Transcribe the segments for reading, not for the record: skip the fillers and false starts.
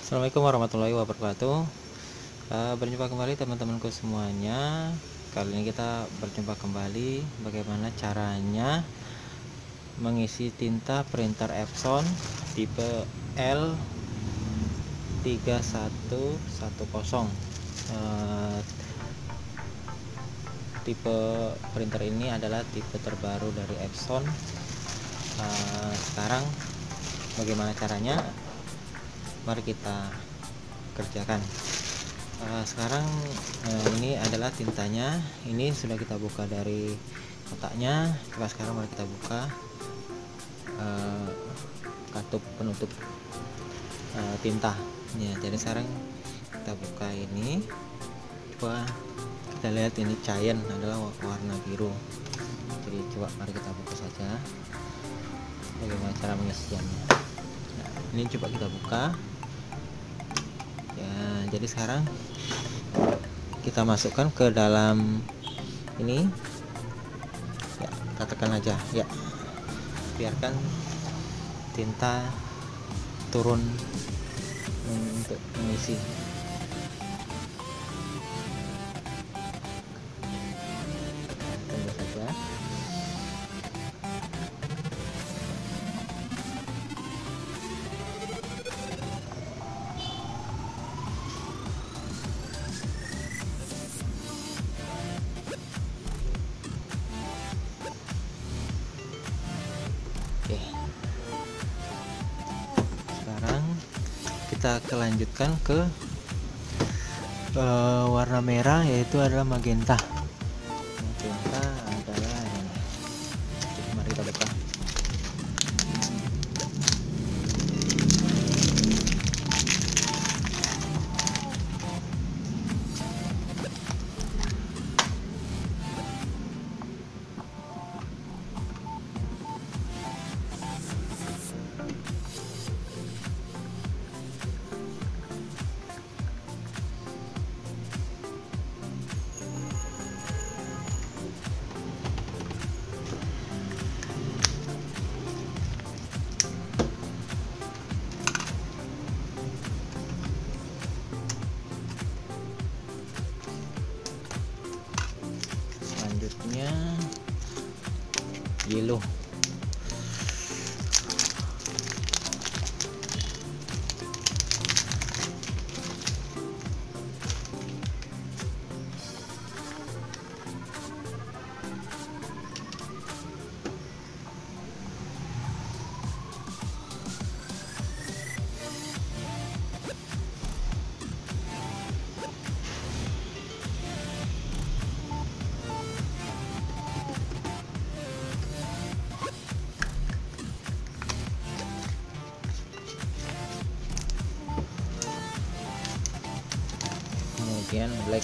Assalamualaikum warahmatullahi wabarakatuh. Berjumpa kembali teman-temanku semuanya. Kali ini kita berjumpa kembali bagaimana caranya mengisi tinta printer Epson tipe L3110. Tipe printer ini adalah tipe terbaru dari Epson. Sekarang bagaimana caranya? Mari kita kerjakan. Sekarang ini adalah tintanya. Ini sudah kita buka dari kotaknya. Coba sekarang mari kita buka katup penutup tinta ya. Jadi sekarang kita buka ini. Coba kita lihat, ini cyan adalah warna biru. Jadi coba mari kita buka saja bagaimana cara mengisiannya. Nah, ini coba kita buka ya. Jadi sekarang kita masukkan ke dalam ini ya, kita tekan aja ya, biarkan tinta turun untuk mengisi. Tunggu saja. Oke, sekarang kita kelanjutkan ke warna merah, yaitu adalah magenta. Magenta adalah ini. Mari kita buka. Selanjutnya yellow. Kemudian black.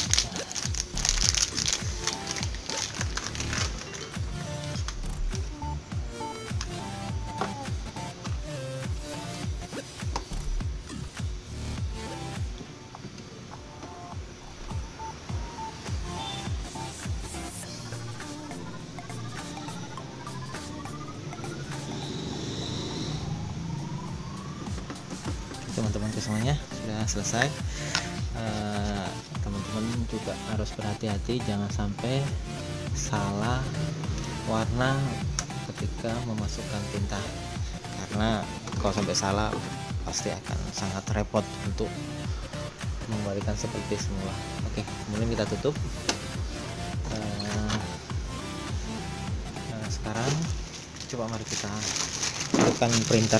Teman-teman semuanya sudah selesai. Teman-teman juga harus berhati-hati, jangan sampai salah warna ketika memasukkan tinta, karena kalau sampai salah pasti akan sangat repot untuk mengembalikan seperti semula. Oke, kemudian kita tutup. Sekarang coba mari kita hidupkan printer.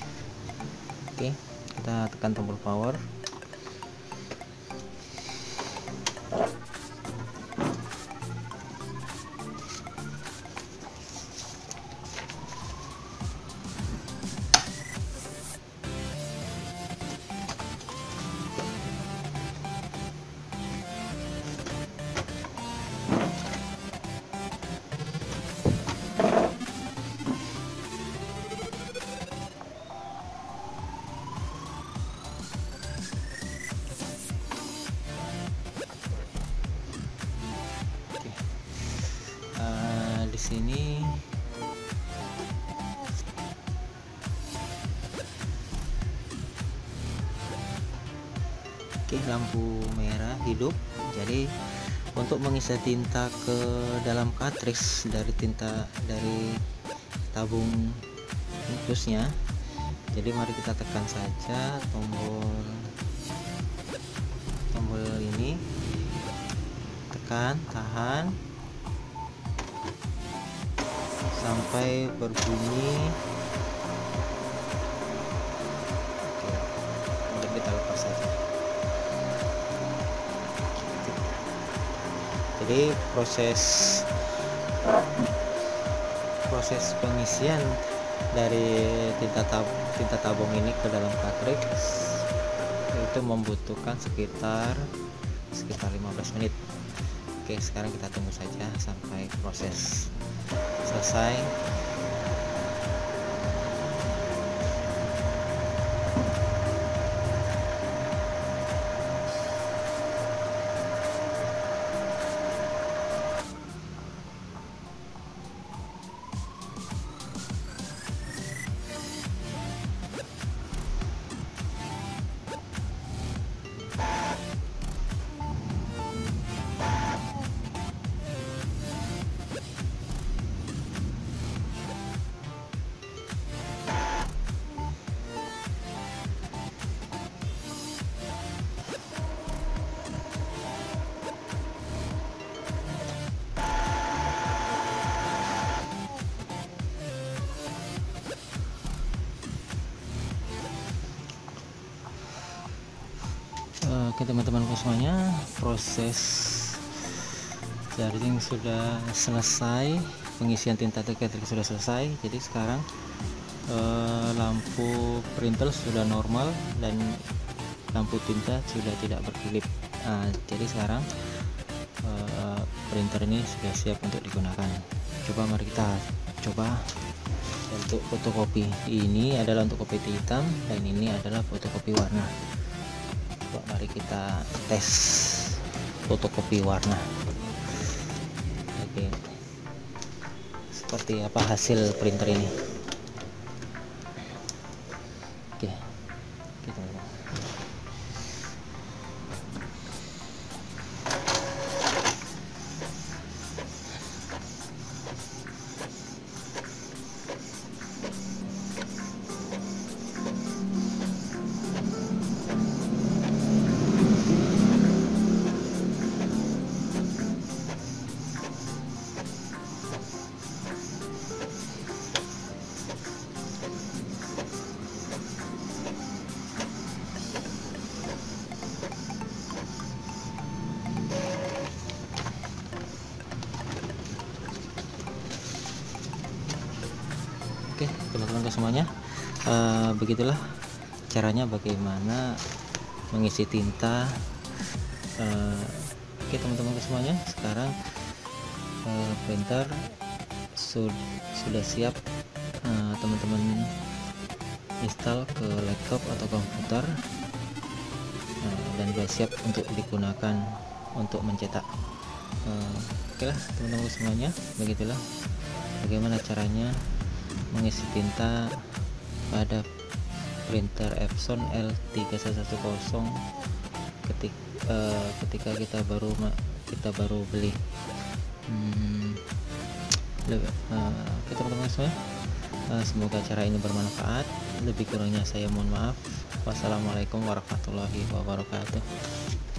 Oke, kita tekan tombol power. Di sini lampu merah hidup. Jadi untuk mengisi tinta ke dalam cartridge dari tabung infusnya, jadi mari kita tekan saja tombol ini, tekan, tahan sampai berbunyi. Oke, kemudian kita lepas saja. Jadi proses pengisian dari tinta tabung ini ke dalam cartridge itu membutuhkan sekitar 15 menit. Oke, sekarang kita tunggu saja sampai proses selesai. Oke teman-temanku semuanya, proses charging sudah selesai, pengisian tinta cartridge sudah selesai. Jadi sekarang lampu printer sudah normal dan lampu tinta sudah tidak berkelip. Jadi sekarang printer ini sudah siap untuk digunakan. Coba mari kita coba untuk fotokopi. Ini adalah untuk kopi hitam dan ini adalah fotokopi warna. Mari kita tes fotokopi warna. Oke, seperti apa hasil printer ini? Oke, kita lihat. Oke teman-teman semuanya, begitulah caranya bagaimana mengisi tinta. Oke teman-teman semuanya, sekarang printer sudah siap teman-teman install ke laptop atau komputer, dan sudah siap untuk digunakan untuk mencetak. Oke lah teman-teman semuanya, begitulah bagaimana caranya mengisi tinta pada printer Epson L3110 ketika kita baru beli. Oke teman-teman semua, semoga cara ini bermanfaat. Lebih kurangnya saya mohon maaf. Wassalamualaikum warahmatullahi wabarakatuh.